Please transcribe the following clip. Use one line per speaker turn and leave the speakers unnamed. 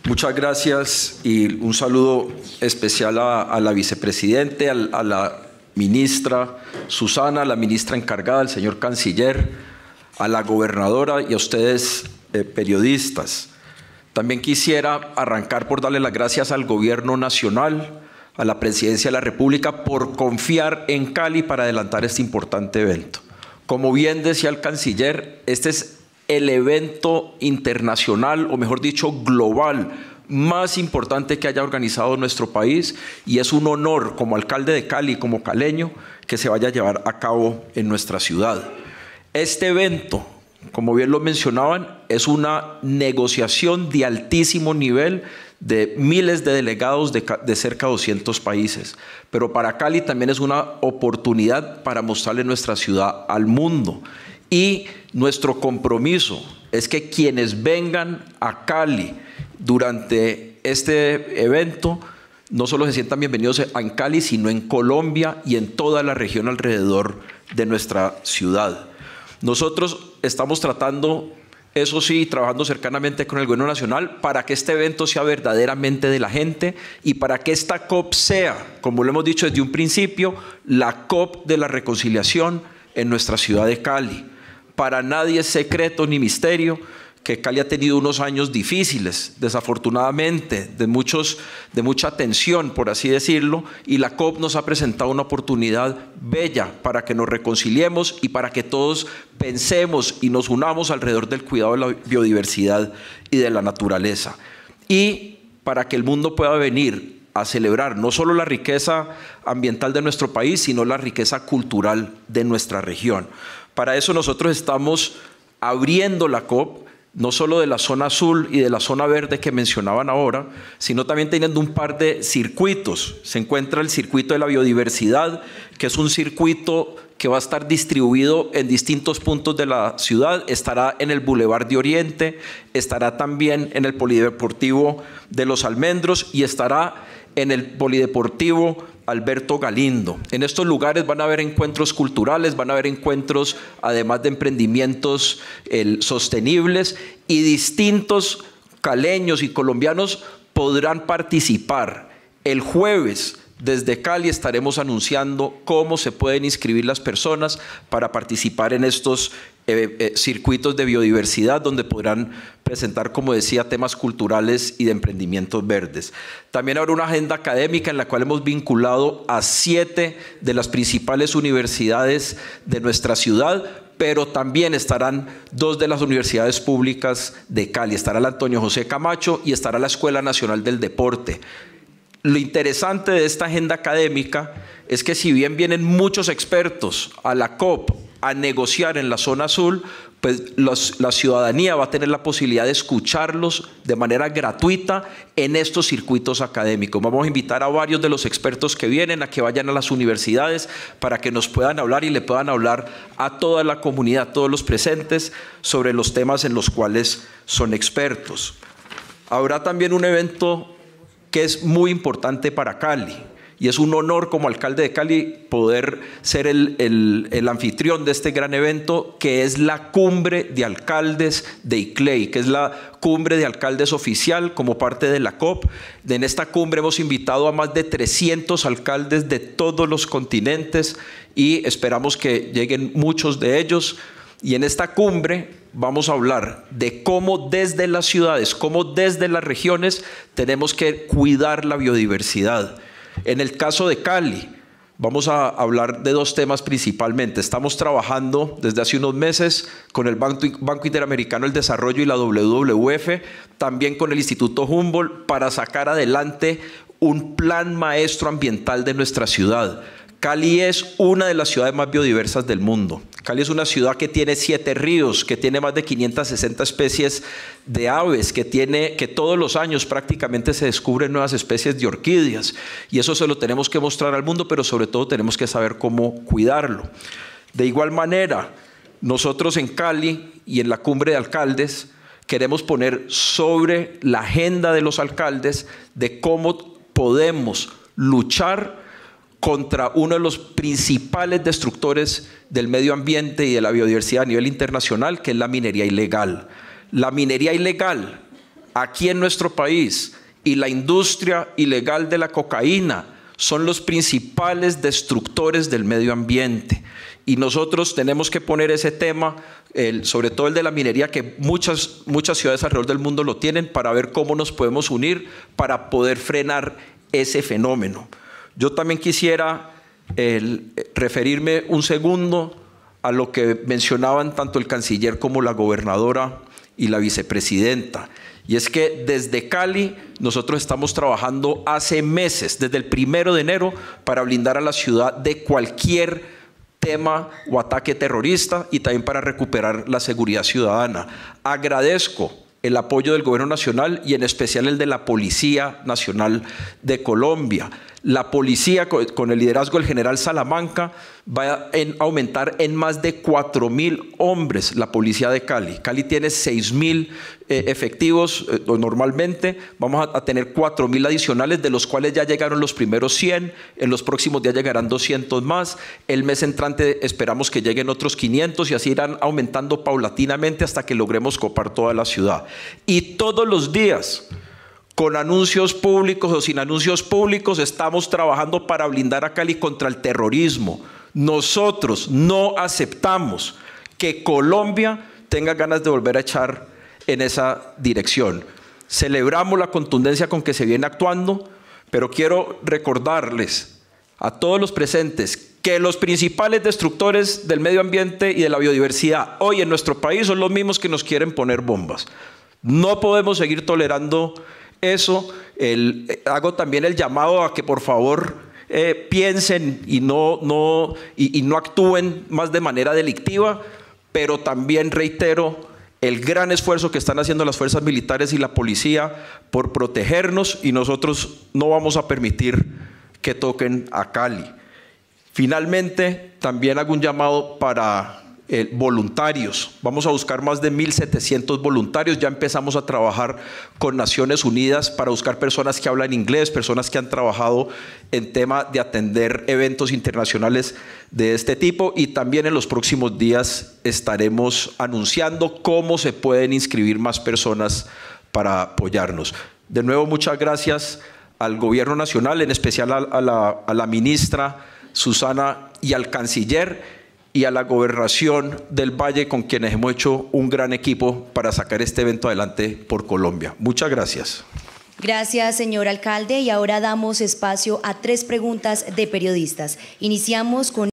Muchas gracias y un saludo especial a la vicepresidente, a la ministra Susana, la ministra encargada, al señor canciller, a la gobernadora y a ustedes, periodistas. También quisiera arrancar por darle las gracias al Gobierno Nacional, a la Presidencia de la República, por confiar en Cali para adelantar este importante evento. Como bien decía el canciller, este es el evento internacional, o mejor dicho, global, más importante que haya organizado nuestro país, y es un honor como alcalde de Cali, como caleño, que se vaya a llevar a cabo en nuestra ciudad. Este evento, como bien lo mencionaban, es una negociación de altísimo nivel de miles de delegados de cerca de 200 países. Pero para Cali también es una oportunidad para mostrarle nuestra ciudad al mundo. Y nuestro compromiso es que quienes vengan a Cali durante este evento no solo se sientan bienvenidos en Cali, sino en Colombia y en toda la región alrededor de nuestra ciudad. Nosotros estamos tratando, eso sí, trabajando cercanamente con el Gobierno Nacional para que este evento sea verdaderamente de la gente y para que esta COP sea, como lo hemos dicho desde un principio, la COP de la reconciliación en nuestra ciudad de Cali. Para nadie es secreto ni misterio que Cali ha tenido unos años difíciles, desafortunadamente, de mucha tensión, por así decirlo, y la COP nos ha presentado una oportunidad bella para que nos reconciliemos y para que todos pensemos y nos unamos alrededor del cuidado de la biodiversidad y de la naturaleza. Y para que el mundo pueda venir a celebrar no solo la riqueza ambiental de nuestro país, sino la riqueza cultural de nuestra región. Para eso nosotros estamos abriendo la COP, no solo de la zona azul y de la zona verde que mencionaban ahora, sino también teniendo un par de circuitos. Se encuentra el circuito de la biodiversidad, que es un circuito que va a estar distribuido en distintos puntos de la ciudad. Estará en el Boulevard de Oriente, estará también en el Polideportivo de Los Almendros y estará en el Polideportivo Alberto Galindo. En estos lugares van a haber encuentros culturales, van a haber encuentros además de emprendimientos sostenibles, y distintos caleños y colombianos podrán participar. El jueves desde Cali estaremos anunciando cómo se pueden inscribir las personas para participar en estos circuitos de biodiversidad, donde podrán presentar, como decía, temas culturales y de emprendimientos verdes. También habrá una agenda académica en la cual hemos vinculado a 7 de las principales universidades de nuestra ciudad, pero también estarán 2 de las universidades públicas de Cali. Estará la Antonio José Camacho y estará la Escuela Nacional del Deporte. Lo interesante de esta agenda académica es que si bien vienen muchos expertos a la COP a negociar en la zona azul, pues la ciudadanía va a tener la posibilidad de escucharlos de manera gratuita en estos circuitos académicos. Vamos a invitar a varios de los expertos que vienen a que vayan a las universidades para que nos puedan hablar y le puedan hablar a toda la comunidad, a todos los presentes, sobre los temas en los cuales son expertos. Habrá también un evento que es muy importante para Cali, y es un honor como alcalde de Cali poder ser el anfitrión de este gran evento, que es la Cumbre de Alcaldes de ICLEI, que es la Cumbre de Alcaldes oficial como parte de la COP. En esta cumbre hemos invitado a más de 300 alcaldes de todos los continentes y esperamos que lleguen muchos de ellos. Y en esta cumbre vamos a hablar de cómo desde las ciudades, cómo desde las regiones tenemos que cuidar la biodiversidad. En el caso de Cali, vamos a hablar de 2 temas principalmente. Estamos trabajando desde hace unos meses con el Banco Interamericano del Desarrollo y la WWF, también con el Instituto Humboldt, para sacar adelante un plan maestro ambiental de nuestra ciudad. Cali es una de las ciudades más biodiversas del mundo. Cali es una ciudad que tiene 7 ríos, que tiene más de 560 especies de aves, que todos los años prácticamente se descubren nuevas especies de orquídeas. Y eso se lo tenemos que mostrar al mundo, pero sobre todo tenemos que saber cómo cuidarlo. De igual manera, nosotros en Cali y en la Cumbre de Alcaldes queremos poner sobre la agenda de los alcaldes de cómo podemos luchar contra uno de los principales destructores del medio ambiente y de la biodiversidad a nivel internacional, que es la minería ilegal. La minería ilegal aquí en nuestro país y la industria ilegal de la cocaína son los principales destructores del medio ambiente. Y nosotros tenemos que poner ese tema, sobre todo el de la minería, que muchas ciudades alrededor del mundo lo tienen, para ver cómo nos podemos unir para poder frenar ese fenómeno. Yo también quisiera referirme un segundo a lo que mencionaban tanto el canciller como la gobernadora y la vicepresidenta. Y es que desde Cali nosotros estamos trabajando hace meses, desde el 1 de enero, para blindar a la ciudad de cualquier tema o ataque terrorista y también para recuperar la seguridad ciudadana. Agradezco el apoyo del Gobierno Nacional y en especial el de la Policía Nacional de Colombia. La policía, con el liderazgo del general Salamanca, va a aumentar en más de 4.000 hombres la policía de Cali. Cali tiene 6.000 efectivos normalmente, vamos a tener 4.000 adicionales, de los cuales ya llegaron los primeros 100, en los próximos días llegarán 200 más, el mes entrante esperamos que lleguen otros 500 y así irán aumentando paulatinamente hasta que logremos copar toda la ciudad. Y todos los días, con anuncios públicos o sin anuncios públicos, estamos trabajando para blindar a Cali contra el terrorismo. Nosotros no aceptamos que Colombia tenga ganas de volver a echar en esa dirección. Celebramos la contundencia con que se viene actuando, pero quiero recordarles a todos los presentes que los principales destructores del medio ambiente y de la biodiversidad hoy en nuestro país son los mismos que nos quieren poner bombas. No podemos seguir tolerando eso. Hago también el llamado a que por favor piensen y no actúen más de manera delictiva, pero también reitero el gran esfuerzo que están haciendo las fuerzas militares y la policía por protegernos, y nosotros no vamos a permitir que toquen a Cali. Finalmente, también hago un llamado para voluntarios. Vamos a buscar más de 1.700 voluntarios. Ya empezamos a trabajar con Naciones Unidas para buscar personas que hablan inglés, personas que han trabajado en tema de atender eventos internacionales de este tipo, y también en los próximos días estaremos anunciando cómo se pueden inscribir más personas para apoyarnos. De nuevo, muchas gracias al Gobierno Nacional, en especial a la ministra Susana y al canciller, y a la Gobernación del Valle, con quienes hemos hecho un gran equipo para sacar este evento adelante por Colombia. Muchas gracias.
Gracias, señor alcalde. Y ahora damos espacio a 3 preguntas de periodistas. Iniciamos con